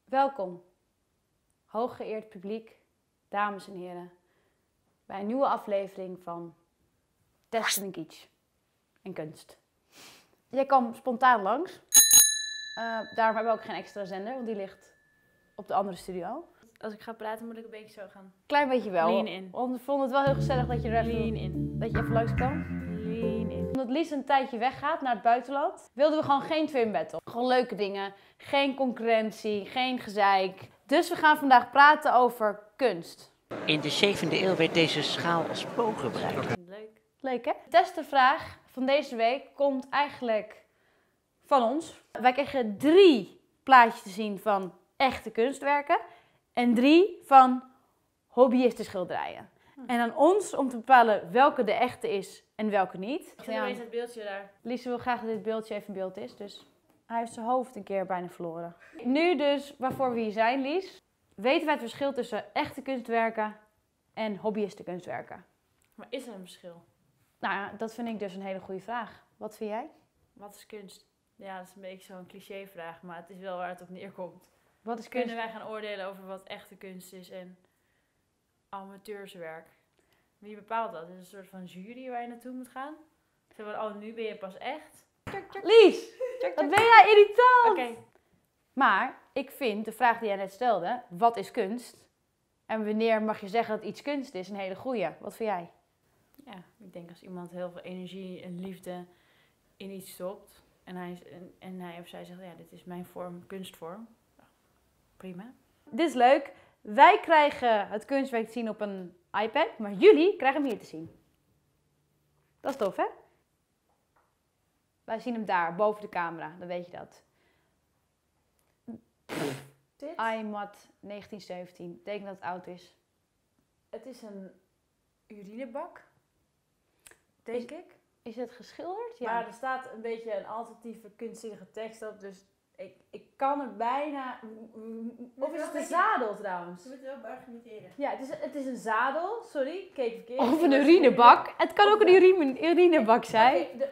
Welkom, hooggeëerd publiek, dames en heren, bij een nieuwe aflevering van Testen en Kitsch en Kunst. Jij kwam spontaan langs, daarom hebben we ook geen extra zender, want die ligt op de andere studio. Als ik ga praten moet ik een beetje zo gaan. Klein beetje wel, Lean in. want we vonden het wel heel gezellig dat je er Lean in. even langs kwam. Lean in. Omdat Lies een tijdje weggaat naar het buitenland, wilden we gewoon geen Twin Battle. Gewoon leuke dingen, geen concurrentie, geen gezeik. Dus we gaan vandaag praten over kunst. In de 7e eeuw werd deze schaal als boog gebruikt. Leuk. Leuk hè? De testenvraag van deze week komt eigenlijk van ons. Wij kregen 3 plaatjes te zien van echte kunstwerken en 3 van hobbyisten schilderijen. En aan ons om te bepalen welke de echte is en welke niet. Zet er eens het beeldje daar. Lies wil graag dat dit beeldje even in beeld is, dus hij heeft zijn hoofd een keer bijna verloren. Nu dus waarvoor we hier zijn, Lies. Weten wij het verschil tussen echte kunstwerken en hobbyisten kunstwerken? Maar is er een verschil? Nou ja, dat vind ik dus een hele goede vraag. Wat vind jij? Wat is kunst? Ja, dat is een beetje zo'n clichévraag, maar het is wel waar het op neerkomt. Wat is kunst? Kunnen wij gaan oordelen over wat echte kunst is en amateurswerk? Wie bepaalt dat? Is het een soort van jury waar je naartoe moet gaan? Zo van, oh, nu ben je pas echt? Lies, wat ben jij irritant! Oké. Maar ik vind de vraag die jij net stelde, wat is kunst? En wanneer mag je zeggen dat iets kunst is, een hele goeie. Wat vind jij? Ja, ik denk als iemand heel veel energie en liefde in iets stopt en hij of zij zegt, ja, dit is mijn vorm, kunstvorm. Nou, prima. Dit is leuk. Wij krijgen het kunstwerk te zien op een iPad, maar jullie krijgen hem hier te zien. Dat is tof, hè? Wij zien hem daar, boven de camera, dan weet je dat. Dit? iMat 1917, betekent dat het oud is. Het is een urinebak, denk ik. Is het geschilderd? Ja. Maar er staat een beetje een alternatieve kunstzinnige tekst op, dus ik kan er bijna... Of is het een zadel trouwens? Je moet het wel argumenteren. Ja, het is een zadel. Sorry, ik keek verkeerd. Of een urinebak. Het kan ook een urinebak zijn. Oké,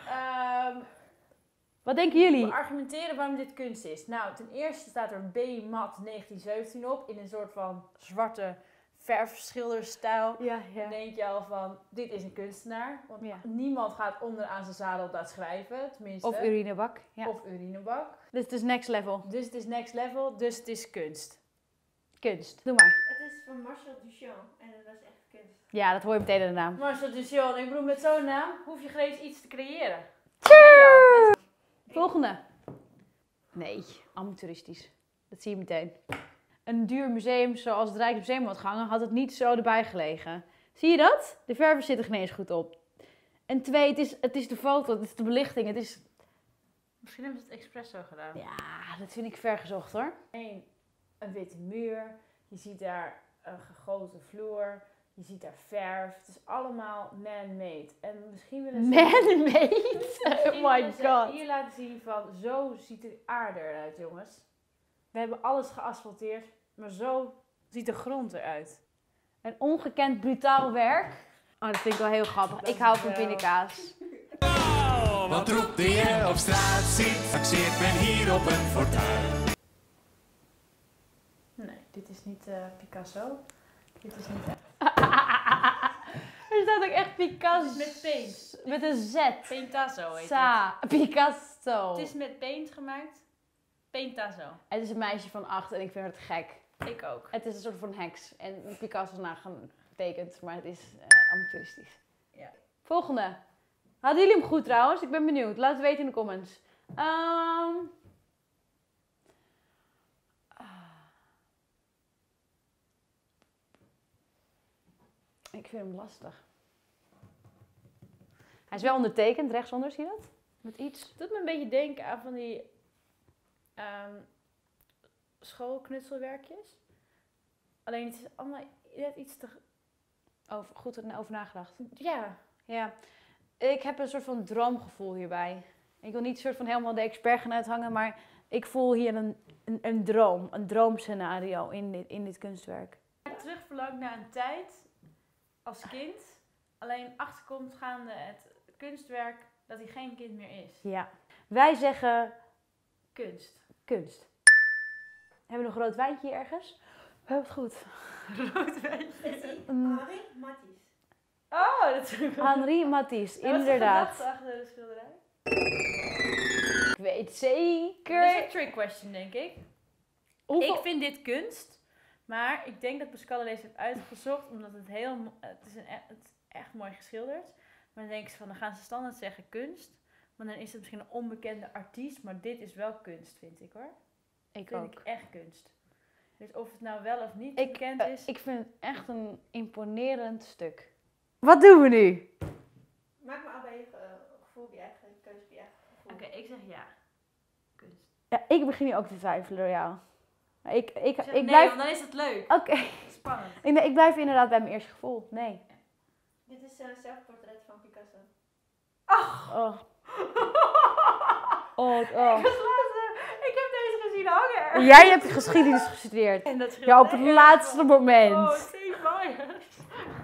Wat denken jullie? we argumenteren waarom dit kunst is. Nou, ten eerste staat er B-mat 1917 op, in een soort van zwarte verfschilderstijl. Ja, Dan denk je al van, dit is een kunstenaar. Want Ja. niemand gaat onderaan zijn zadel dat schrijven, tenminste. Of urinebak. Ja. Of urinebak. Dus het is next level. Dus het is next level, dus het is kunst. Kunst. Doe maar. Het is van Marcel Duchamp en dat is echt kunst. Ja, dat hoor je meteen in de naam. Marcel Duchamp, ik bedoel, met zo'n naam hoef je geen eens iets te creëren. Volgende. Nee, amateuristisch. Dat zie je meteen. Een duur museum zoals het Rijksmuseum had gehangen, had het niet zo erbij gelegen. Zie je dat? De verven zitten geen eens goed op. En 2, het is de foto, het is de belichting, het is... Misschien hebben ze het expres zo gedaan. Ja, dat vind ik vergezocht hoor. Een witte muur, je ziet daar een gegoten vloer, je ziet daar verf. Het is allemaal man-made. En misschien willen ze... Man-made? Misschien Oh my willen ze god. hier laten zien van, zo ziet de aarde eruit, jongens. We hebben alles geasfalteerd, maar zo ziet de grond eruit. Een ongekend brutaal werk. Oh, dat vind ik wel heel grappig. Ik hou van wel. pindakaas. Wat roept de je op straat ziet, taxeert men hier op een fortuin. Nee, dit is niet Picasso. Dit is niet Er staat ook echt Picasso. Het is met paint. Met een Z. Paintasso heet het. Sa. Picasso. Het is met paint gemaakt. Paintasso. Het is een meisje van 8 en ik vind het gek. Ik ook. Het is een soort van heks. En Picasso is nagetekend, maar het is amateuristisch. Ja. Volgende. Hadden jullie hem goed trouwens? Ik ben benieuwd. Laat het weten in de comments. Ik vind hem lastig. Hij is wel ondertekend, rechtsonder, zie je dat? Met iets. Het doet me een beetje denken aan van die schoolknutselwerkjes. Alleen het is allemaal net iets te... Goed over nagedacht. Ja. Ja, ik heb een soort van droomgevoel hierbij. Ik wil niet een soort van helemaal de expert gaan uithangen, maar ik voel hier een droom, een droomscenario in dit kunstwerk. Terug verlangt naar een tijd als kind. Alleen achterkomt gaande het kunstwerk dat hij geen kind meer is. Ja. Wij zeggen Kunst. kunst. Hebben we een groot wijntje hier ergens? We hebben het goed. Rood wijntje. Henri Matisse. Oh, dat is ook wel. Henri Matisse, Wat is de inderdaad. gedachte achter de schilderij? Ik weet Dit is zeker. een trick question, denk ik. Hoeveel... Ik vind dit kunst, maar ik denk dat Pascal deze heeft uitgezocht omdat het het is echt mooi geschilderd. Maar dan denk ik van, dan gaan ze standaard zeggen kunst, maar dan is het misschien een onbekende artiest, maar dit is wel kunst, vind ik hoor. Ik Vind ook. ik echt kunst. Dus of het nou wel of niet bekend is. Ik vind het echt een imponerend stuk. Wat doen we nu? Maak maar allebei je gevoel op je eigen keuze, op je eigen gevoel. Oké, ik zeg ja. Kunst. Ja, ik begin nu ook te twijfelen door jou. Ik Ik zeg nee, blijf... want dan is het leuk. Oké. Spannend. Ik blijf inderdaad bij mijn eerste gevoel. Nee. Dit is een zelfportret van Picasso. Oh. Oh. Ik heb deze gezien hangen. Jij hebt geschiedenis gestudeerd. En dat Ja, op het laatste moment. Oh, Steve Myers.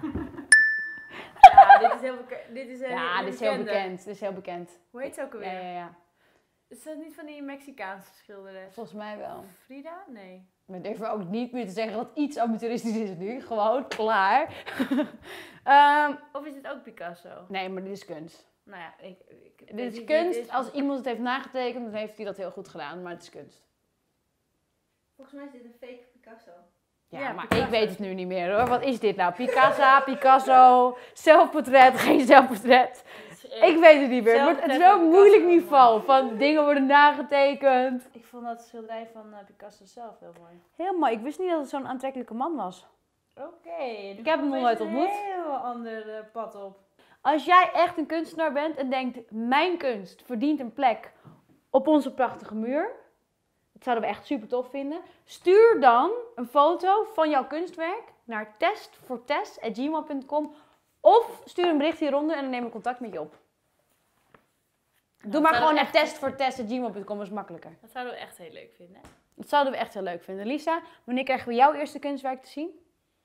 Ja, dit is heel bekend. Dit is Ja, dit is heel bekend. Dit is heel bekend. Hoe heet ze ook alweer? Ja. Is dat niet van die Mexicaanse schilderes? Volgens mij wel. Frida? Nee. Maar durf ook niet meer te zeggen dat iets amateuristisch is nu. Gewoon, klaar. Of is dit ook Picasso? Nee, maar dit is kunst. Nou ja, Dit is kunst. Als iemand het heeft nagetekend, dan heeft hij dat heel goed gedaan. Maar het is kunst. Volgens mij is dit een fake Picasso. Ja, Ja, maar Picasso. ik weet het nu niet meer hoor. Wat is dit nou? Picasso, zelfportret, geen zelfportret. Ik weet het niet meer. Maar het is wel een moeilijk niveau van dingen worden nagetekend. Ik vond dat schilderij van Picasso zelf heel mooi. Heel mooi. Ik wist niet dat het zo'n aantrekkelijke man was. Oké. Ik heb hem nog nooit ontmoet. Een heel ander pad op. Als jij echt een kunstenaar bent en denkt, mijn kunst verdient een plek op onze prachtige muur. Dat zouden we echt super tof vinden. Stuur dan een foto van jouw kunstwerk naar testfortest@gmail.com of stuur een bericht hieronder en dan neem ik contact met je op. Doe maar gewoon naar testfortest@gmail.com, dat is makkelijker. Dat zouden we echt heel leuk vinden. Dat zouden we echt heel leuk vinden. Lisa, wanneer krijgen we jouw eerste kunstwerk te zien?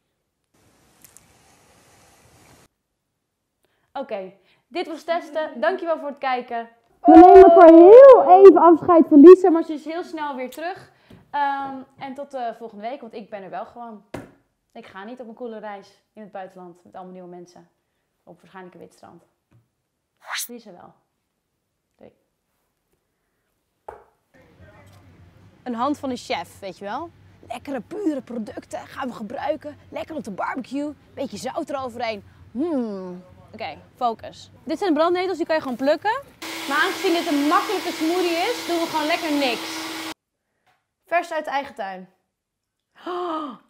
Oké, dit was testen. Dankjewel voor het kijken. We nemen voor heel even afscheid van Lisa, maar ze is heel snel weer terug. En tot volgende week, want ik ben er wel gewoon. Ik ga niet op een coole reis in het buitenland met allemaal nieuwe mensen. Op waarschijnlijk een wit strand. Lisa wel. Doei. Een hand van een chef, weet je wel? Lekkere, pure producten gaan we gebruiken. Lekker op de barbecue. Beetje zout eroverheen. Oké, focus. Dit zijn brandnetels, die kan je gewoon plukken. Maar aangezien dit een makkelijke smoothie is, doen we gewoon lekker niks. Vers uit de eigen tuin. Oh,